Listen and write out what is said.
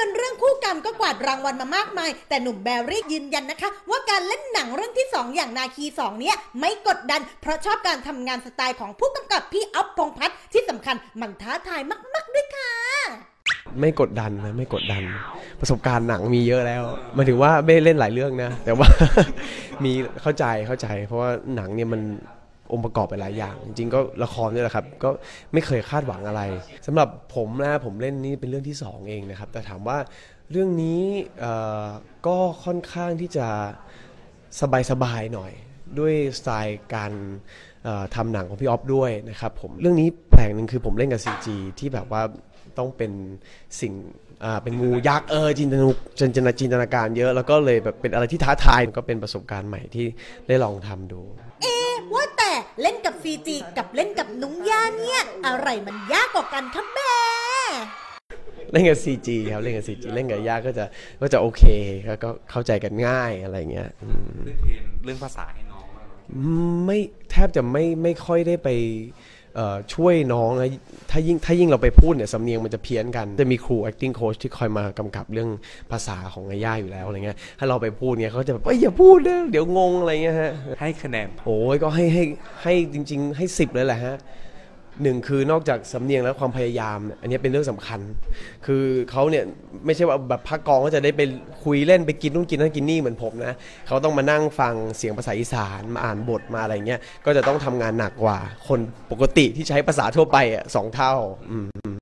นตร์เรื่องคู่กรรมก็กวาดรางวัลมามากมายแต่หนุ่มแบรี่ยืนยันนะคะว่าการเล่นหนังเรื่องที่2อย่างนาคี2เนี้ยไม่กดดันเพราะชอบการทำงานสไตล์ของผู้กำกับพี่อ๊อฟพงษ์พัฒน์ที่สำคัญมันท้าทายมากๆด้วยค่ะไม่กดดันนะไม่กดดันประสบการณ์หนังมีเยอะแล้วหมายถึงว่าไม่เล่นหลายเรื่องนะแต่ว่า มีเข้าใจเพราะว่าหนังเนี่ยมันองค์ประกอบไปหลายอย่างจริงๆก็ละครนี่แหละครับก็ไม่เคยคาดหวังอะไรสำหรับผมนะผมเล่นนี่เป็นเรื่องที่2เองนะครับแต่ถามว่าเรื่องนี้ก็ค่อนข้างที่จะสบายๆหน่อยด้วยสไตล์การทำหนังของพี่อ๊อฟด้วยนะครับผมเรื่องนี้แปลกหนึ่งคือผมเล่นกับ CG ที่แบบว่าต้องเป็นสิ่งเป็นงูยักษ์จินตนาการเยอะแล้วก็เลยแบบเป็นอะไรที่ท้าทายก็เป็นประสบการณ์ใหม่ที่ได้ลองทำดูว่าแต่เล่นกับ CG กับเล่นกับนุ้งย่าเนี่ยอะไรมันยากกว่ากันครับแม่เล่นกับ CG ครับเล่นกับ CG เล่นกับย่าก็จะโอเคก็เข้าใจกันง่ายอะไรเงี้ยเรื่องภาษาให้น้องไม่แทบจะไม่ค่อยได้ไปช่วยน้องนะถ้ายิ่งเราไปพูดเนี่ยสำเนียงมันจะเพี้ยนกันจะมีครู acting coach ที่คอยมากำกับเรื่องภาษาของย่าอยู่แล้วอะไรเงี้ยถ้าเราไปพูดเนี่ยเขาจะแบบอย่าพูดนะเดี๋ยวงงอะไรเงี้ยฮะให้คะแนนโอ้ยก็ให้จริงๆให้10เลยแหละฮะ1คือนอกจากสำเนียงแล้วความพยายามอันนี้เป็นเรื่องสำคัญคือเขาเนี่ยไม่ใช่ว่าแบบพักกองก็จะได้ไปคุยเล่นไปกินนู่นกินนั่นกินนี่เหมือนผมนะเขาต้องมานั่งฟังเสียงภาษาอีสานมาอ่านบทมาอะไรเงี้ยก็จะต้องทำงานหนักกว่าคนปกติที่ใช้ภาษาทั่วไป2 เท่า